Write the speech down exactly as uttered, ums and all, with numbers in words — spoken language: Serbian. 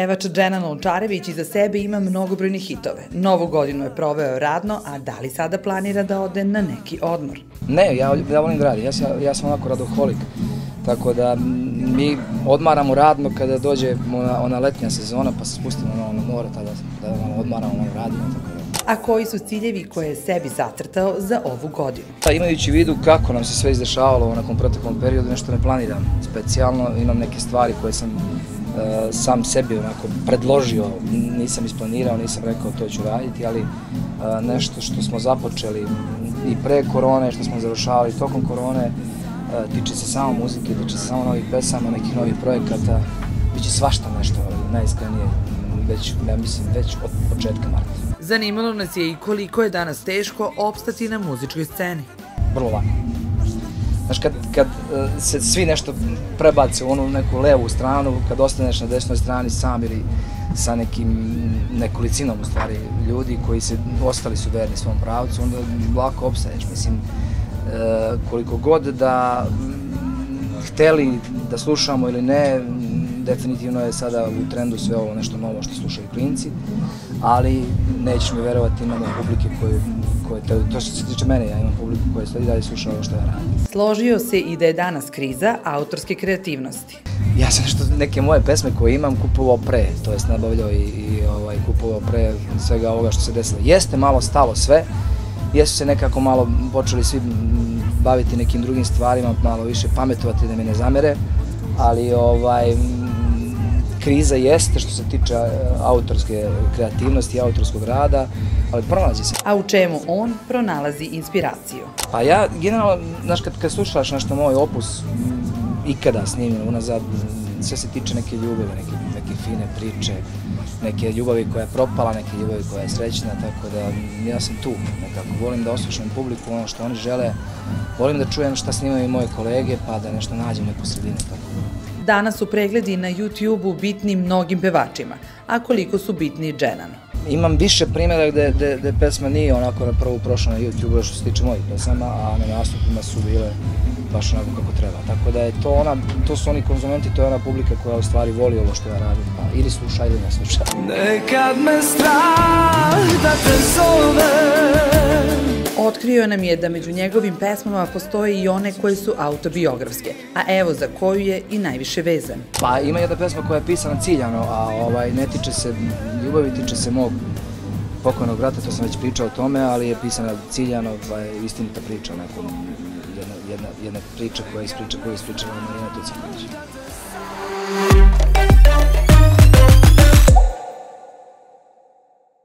Pevač Dženan Lončarević iza sebe ima mnogobrojne hitove. Novu godinu je proveo radno, a da li sada planira da ode na neki odmor? Ne, ja, ja volim da radim, ja, ja sam onako radoholik, tako da mi odmaramo radno kada dođe ona, ona letnja sezona pa se spustimo na ono more, tada da malo odmaramo, malo radimo, tako da. A koji su ciljevi koje je sebi zacrtao za ovu godinu? Pa, imajući u vidu kako nam se sve izdešavalo u nekom proteklom periodu, nešto ne planiram specijalno, imam neke stvari koje sam uh, sam sebi onako predložio, nisam isplanirao, nisam rekao to ću raditi, ali uh, nešto što smo započeli i pre korone, što smo završavali tokom korone, uh, tiče se samo muzike, tiče se samo novih pesama, nekih novih projekata, biće svašta nešto, najiskrenije, već, ja mislim, već od početka marta. Zanimalo nas je i koliko je danas teško opstati na muzičkoj sceni. Vrlo lako. Znaš, kad, kad se svi nešto prebace u onu neku levu stranu, kad ostaneš na desnoj strani sam ili sa nekim nekolicinom u stvari ljudi koji se ostali su verni svom pravcu, onda lako opstaješ. Mislim, koliko god da hteli da slušamo ili ne, definitivno je sada u trendu sve ovo nešto novo što slušaju klinci, ali nećeš mi verovati, imamo publike koje, koje, to što se tiče mene, ja imam publiku koja sledi dalje sluša ovo što ja radim. Složio se i da je danas kriza autorske kreativnosti. Ja sam nešto, neke moje pesme koje imam kupovao pre, to jest nabavljao i, i ovaj, kupovao pre svega ovoga što se desilo. Jeste malo stalo sve, jesu se nekako malo počeli svi baviti nekim drugim stvarima, malo više pametovati da mi ne zamere, ali ovaj, kriza jeste što se tiče autorske kreativnosti i autorskog rada, ali pronalazi se. A u čemu on pronalazi inspiraciju? Pa ja, generalno, znaš, kad, kad slušaš nešto moj opus, ikada snimljeno unazad, sve se tiče neke ljubavi, neke, neke fine priče, neke ljubavi koja je propala, neke ljubavi koja je srećna, tako da ja sam tu nekako. Volim da oslušam publiku, ono što oni žele, volim da čujem šta snimaju i moje kolege, pa da nešto nađem neku sredinu, tako da. Danas su pregledi na YouTube-u bitni mnogim pevačima, a koliko su bitni Dženanu? Imam više primjera gde, gde, gde pesma nije onako na prvu prošla na YouTube-u što se tiče mojih pesama, a na nastupima su bile baš onako kako treba. Tako da je to ona, to su oni konzumenti, to je ona publika koja u stvari voli ovo što ja radim, pa ili sluša ili ne sluša. Nekad me strah da te zovem. Otkrio nam je da među njegovim pesmama postoje i one koje su autobiografske, a evo za koju je i najviše vezan. Pa ima jedna pesma koja je pisana ciljano, a ovaj, ne tiče se ljubavi, tiče se mog pokojnog brata, to sam već pričao o tome, ali je pisana ciljano, ovaj, istinita priča, nekom, jedna, jedna, jedna priča koja je ispriča, koja je ispričala Marina Tucaković.